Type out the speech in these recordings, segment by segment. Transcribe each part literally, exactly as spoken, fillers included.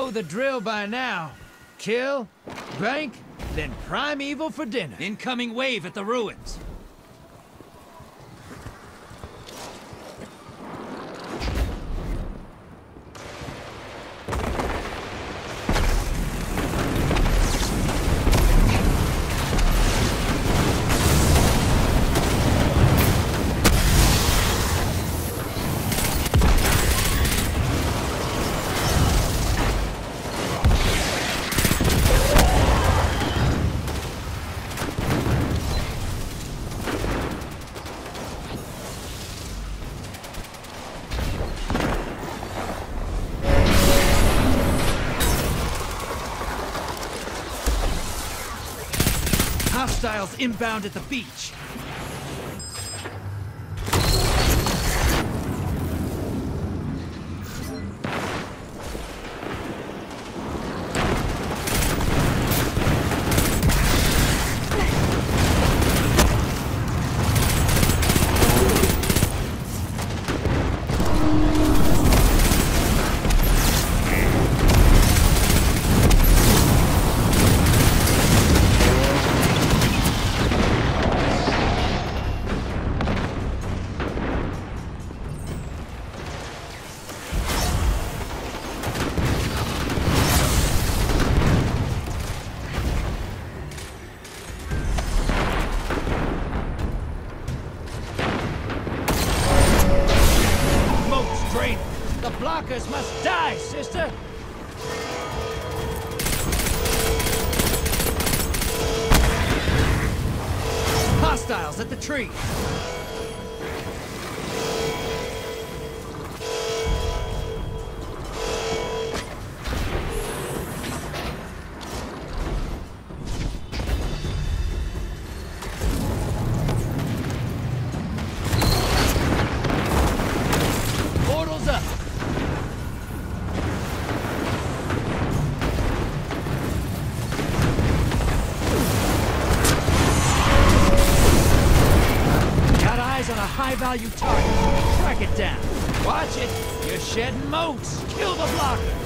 know the drill by now. Kill, bank, then primeval for dinner. Incoming wave at the ruins. Hostiles inbound at the beach. The blockers must die, sister! Hostiles at the tree! Portals up! On a high-value target. Track it down. Watch it. You're shedding motes. Kill the blockers.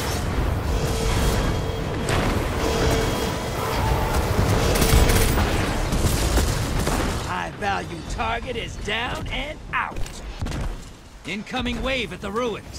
High-value target is down and out. Incoming wave at the ruins.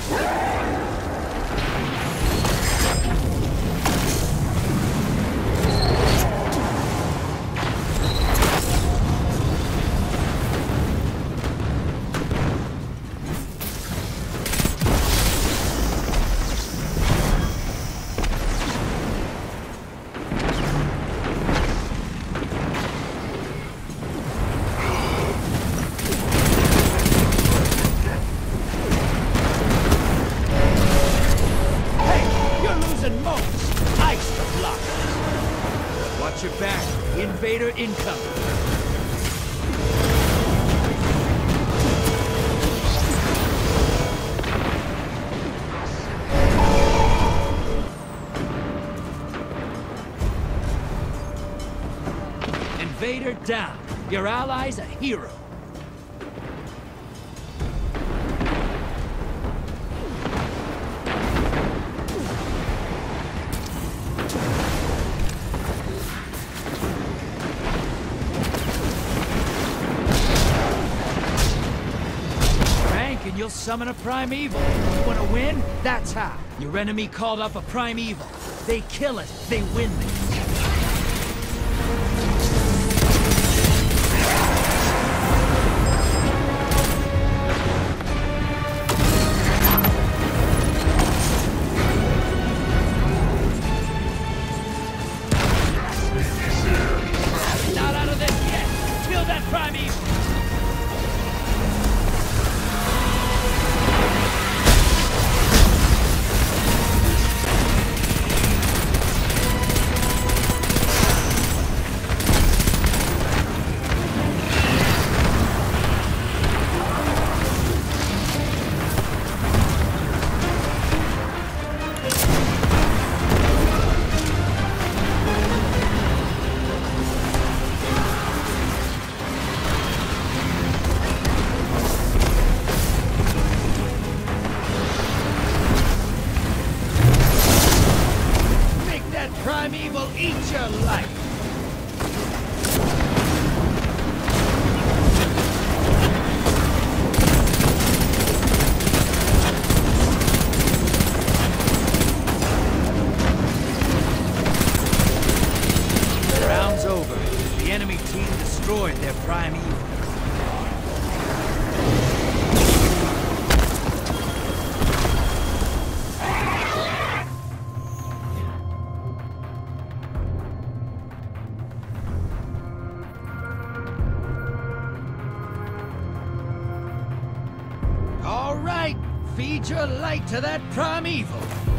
Watch your back. Invader incoming. Invader down. Your ally's a hero. And you'll summon a primeval. You wanna win? That's how. Your enemy called up a primeval. They kill it, they win it. Not out of this yet. Kill that primeval. Eat your life! Round's over. The enemy team destroyed their prime evil. All right, feed your light to that primeval.